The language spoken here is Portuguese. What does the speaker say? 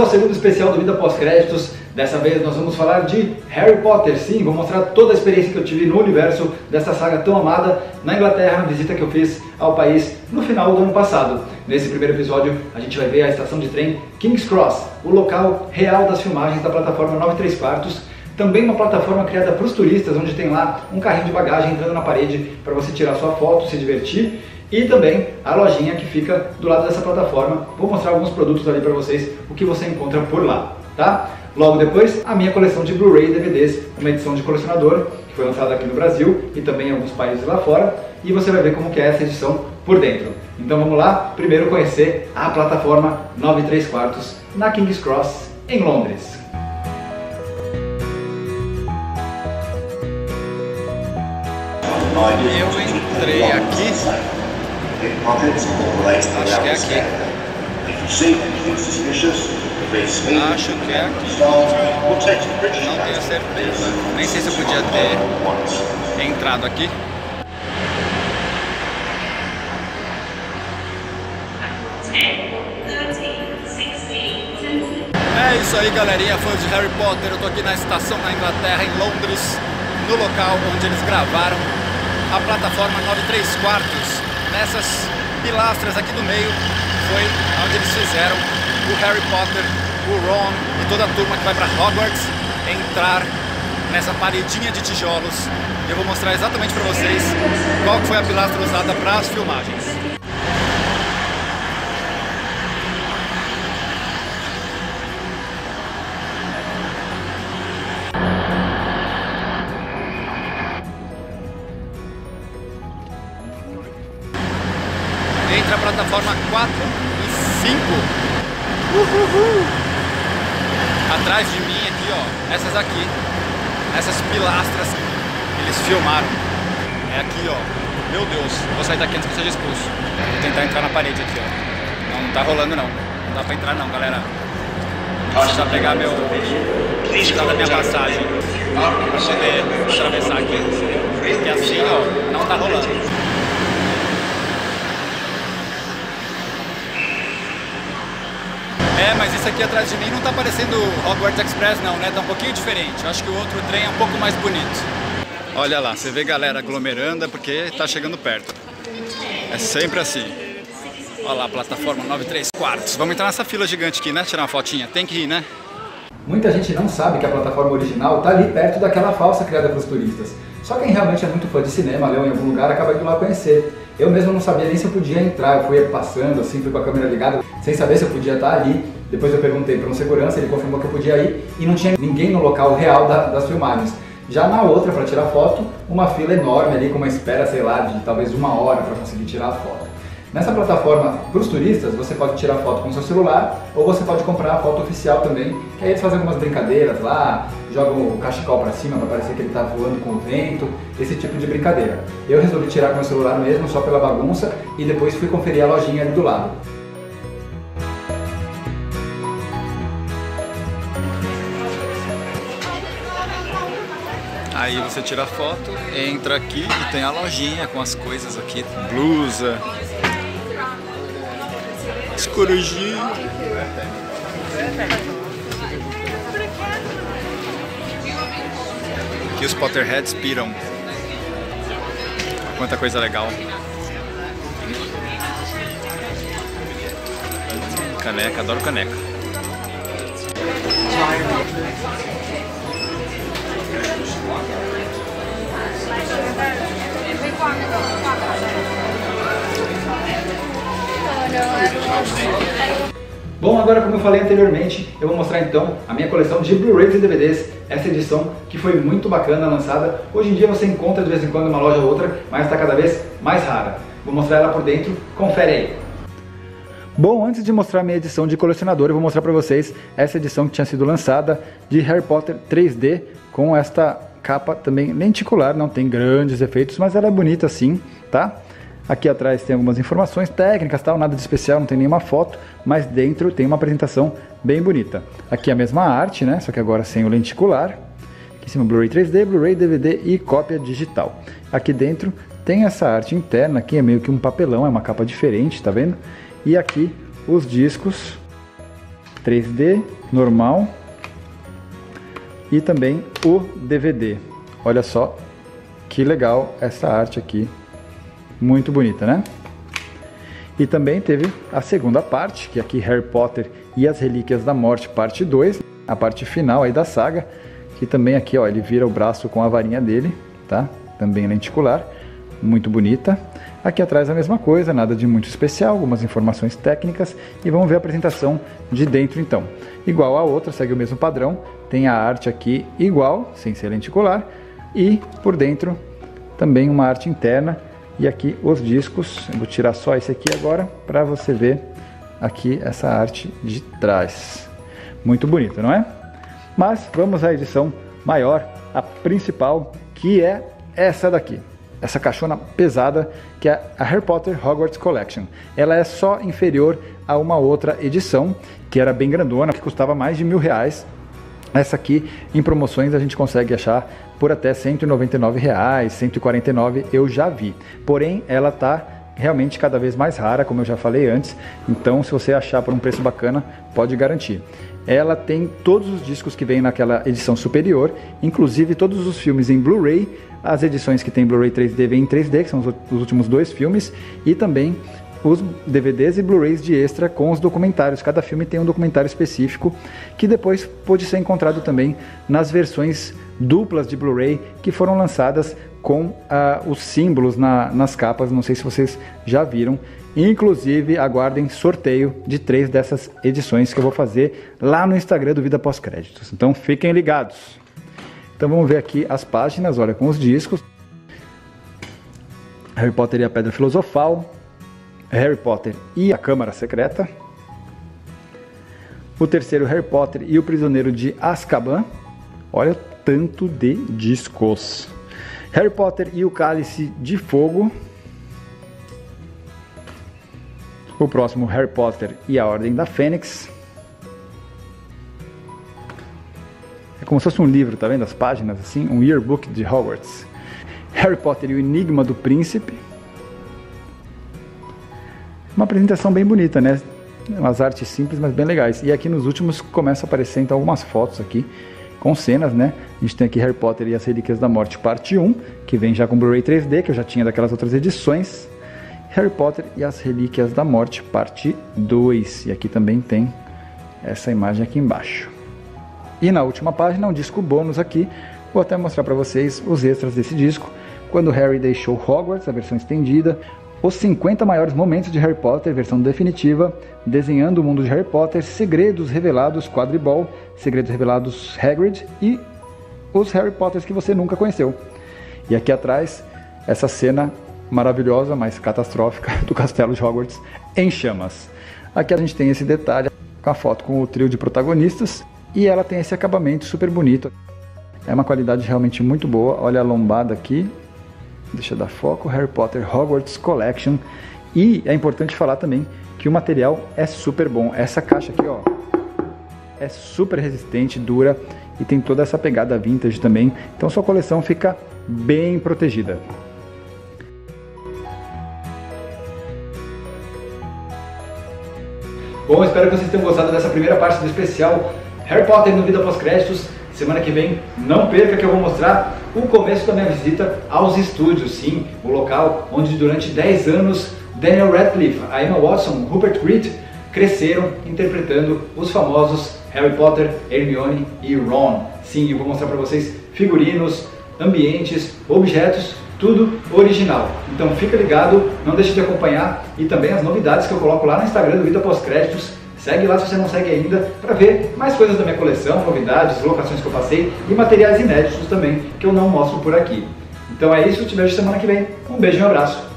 ao segundo especial do Vida Pós-Créditos. Dessa vez nós vamos falar de Harry Potter. Sim, vou mostrar toda a experiência que eu tive no universo dessa saga tão amada na Inglaterra, na visita que eu fiz ao país no final do ano passado. Nesse primeiro episódio a gente vai ver a estação de trem King's Cross, o local real das filmagens da plataforma 9 3/4. Também uma plataforma criada para os turistas, onde tem lá um carrinho de bagagem entrando na parede para você tirar sua foto, se divertir. E também a lojinha que fica do lado dessa plataforma. Vou mostrar alguns produtos ali para vocês, o que você encontra por lá, tá? Logo depois, a minha coleção de Blu-ray e DVDs, uma edição de colecionador, que foi lançada aqui no Brasil e também em alguns países lá fora. E você vai ver como que é essa edição por dentro. Então vamos lá, primeiro conhecer a plataforma 9 3/4 na King's Cross, em Londres. Eu entrei aqui, acho que é aqui, não tenho certeza, nem sei se eu podia ter entrado aqui. É isso aí, galerinha, fãs de Harry Potter. Eu tô aqui na estação na Inglaterra, em Londres, no local onde eles gravaram a plataforma 9 3/4. Nessas pilastras aqui do meio foi onde eles fizeram o Harry Potter, o Ron e toda a turma que vai para Hogwarts entrar nessa paredinha de tijolos. Eu vou mostrar exatamente para vocês qual foi a pilastra usada para as filmagens. Entre a plataforma 4 e 5. Atrás de mim aqui, ó, essas aqui, essas pilastras que eles filmaram. É aqui, ó. Meu Deus, eu vou sair daqui antes que seja expulso. Vou tentar entrar na parede aqui, ó. Não tá rolando não. Não dá pra entrar não, galera. Vou precisar pegar meu... precisar da minha passagem pra poder atravessar aqui. E assim, ó, não tá rolando. É, mas isso aqui atrás de mim não tá parecendo Hogwarts Express não, né? Tá um pouquinho diferente. Eu acho que o outro trem é um pouco mais bonito. Olha lá, você vê galera aglomerando porque tá chegando perto. É sempre assim. Olha lá, plataforma 9 3/4. Vamos entrar nessa fila gigante aqui, né? Tirar uma fotinha. Tem que ir, né? Muita gente não sabe que a plataforma original tá ali perto daquela falsa criada para os turistas. Só quem realmente é muito fã de cinema, leu em algum lugar, acaba indo lá conhecer. Eu mesmo não sabia nem se eu podia entrar, eu fui passando assim, fui com a câmera ligada, sem saber se eu podia estar ali. Depois eu perguntei para um segurança, ele confirmou que eu podia ir e não tinha ninguém no local real das filmagens. Já na outra, para tirar foto, uma fila enorme ali com uma espera, sei lá, de talvez 1 hora para conseguir tirar a foto. Nessa plataforma, para os turistas, você pode tirar foto com o seu celular ou você pode comprar a foto oficial também, que aí eles fazem algumas brincadeiras lá, jogam o cachecol para cima para parecer que ele está voando com o vento, esse tipo de brincadeira. Eu resolvi tirar com o meu celular mesmo, só pela bagunça, e depois fui conferir a lojinha ali do lado. Aí você tira a foto, entra aqui e tem a lojinha com as coisas aqui, blusa, as corujinhas. Aqui os Potterheads piram. Quanta coisa legal. Caneca, adoro caneca. Bom, agora como eu falei anteriormente, eu vou mostrar então a minha coleção de Blu-rays e DVDs, essa edição que foi muito bacana, lançada. Hoje em dia você encontra de vez em quando uma loja ou outra, mas está cada vez mais rara. Vou mostrar ela por dentro, confere aí. Bom, antes de mostrar a minha edição de colecionador, eu vou mostrar para vocês essa edição que tinha sido lançada de Harry Potter 3D, com esta capa também lenticular, não tem grandes efeitos, mas ela é bonita assim, tá? Aqui atrás tem algumas informações técnicas, tal, nada de especial, não tem nenhuma foto, mas dentro tem uma apresentação bem bonita. Aqui a mesma arte, né? Só que agora sem o lenticular. Aqui em cima Blu-ray 3D, Blu-ray, DVD e cópia digital. Aqui dentro tem essa arte interna, aqui é meio que um papelão, é uma capa diferente, tá vendo? E aqui os discos 3D, normal e também o DVD. Olha só que legal essa arte aqui, muito bonita, né? E também teve a segunda parte, que é aqui Harry Potter e as Relíquias da Morte, parte 2, a parte final aí da saga, que também aqui, ó, ele vira o braço com a varinha dele, tá? Também lenticular, muito bonita. Aqui atrás a mesma coisa, nada de muito especial, algumas informações técnicas, e vamos ver a apresentação de dentro então. Igual a outra, segue o mesmo padrão, tem a arte aqui igual, sem ser lenticular, e por dentro também uma arte interna. E aqui os discos, eu vou tirar só esse aqui agora para você ver aqui essa arte de trás. Muito bonita, não é? Mas vamos à edição maior, a principal, que é essa daqui. Essa caixona pesada, que é a Harry Potter Hogwarts Collection. Ela é só inferior a uma outra edição, que era bem grandona, que custava mais de R$1.000. Essa aqui, em promoções, a gente consegue achar por até R$199, R$149 eu já vi. Porém, ela está realmente cada vez mais rara, como eu já falei antes. Então, se você achar por um preço bacana, pode garantir. Ela tem todos os discos que vem naquela edição superior, inclusive todos os filmes em Blu-ray. As edições que tem Blu-ray 3D vêm em 3D, que são os últimos 2 filmes, e também os DVDs e Blu-rays de extra com os documentários. Cada filme tem um documentário específico que depois pode ser encontrado também nas versões duplas de Blu-ray que foram lançadas com os símbolos nas capas. Não sei se vocês já viram. Inclusive, aguardem sorteio de 3 dessas edições que eu vou fazer lá no Instagram do Vida Pós-Créditos. Então fiquem ligados. Então vamos ver aqui as páginas, olha, com os discos. Harry Potter e a Pedra Filosofal, Harry Potter e a Câmara Secreta, o terceiro Harry Potter e o Prisioneiro de Azkaban. Olha o tanto de discos. Harry Potter e o Cálice de Fogo. O próximo, Harry Potter e a Ordem da Fênix. É como se fosse um livro, tá vendo as páginas assim? Um yearbook de Hogwarts. Harry Potter e o Enigma do Príncipe. Uma apresentação bem bonita, né? Umas artes simples, mas bem legais. E aqui nos últimos começa a aparecer então algumas fotos aqui com cenas, né? A gente tem aqui Harry Potter e as Relíquias da Morte, parte 1, que vem já com Blu-ray 3D, que eu já tinha daquelas outras edições. Harry Potter e as Relíquias da Morte, parte 2. E aqui também tem essa imagem aqui embaixo. E na última página, um disco bônus aqui. Vou até mostrar para vocês os extras desse disco. Quando Harry deixou Hogwarts, a versão estendida. Os 50 maiores momentos de Harry Potter, versão definitiva. Desenhando o mundo de Harry Potter. Segredos revelados Quadribol. Segredos revelados Hagrid. E os Harry Potters que você nunca conheceu. E aqui atrás, essa cena maravilhosa, mas catastrófica, do Castelo de Hogwarts em chamas. Aqui a gente tem esse detalhe com a foto com o trio de protagonistas. E ela tem esse acabamento super bonito. É uma qualidade realmente muito boa. Olha a lombada aqui. Deixa eu dar foco. Harry Potter Hogwarts Collection. E é importante falar também que o material é super bom. Essa caixa aqui, ó, é super resistente, dura e tem toda essa pegada vintage também. Então sua coleção fica bem protegida. Bom, espero que vocês tenham gostado dessa primeira parte do especial Harry Potter no Vida Pós-Créditos. Semana que vem, não perca que eu vou mostrar o começo da minha visita aos estúdios, sim, o local onde durante 10 anos Daniel Radcliffe, a Emma Watson, Rupert Grint cresceram interpretando os famosos Harry Potter, Hermione e Ron. Sim, eu vou mostrar para vocês figurinos, ambientes, objetos, tudo original. Então fica ligado, não deixe de acompanhar e também as novidades que eu coloco lá no Instagram do Vida Pós-Créditos. Segue lá se você não segue ainda para ver mais coisas da minha coleção, novidades, locações que eu passei e materiais inéditos também que eu não mostro por aqui. Então é isso, te vejo semana que vem. Um beijo e um abraço.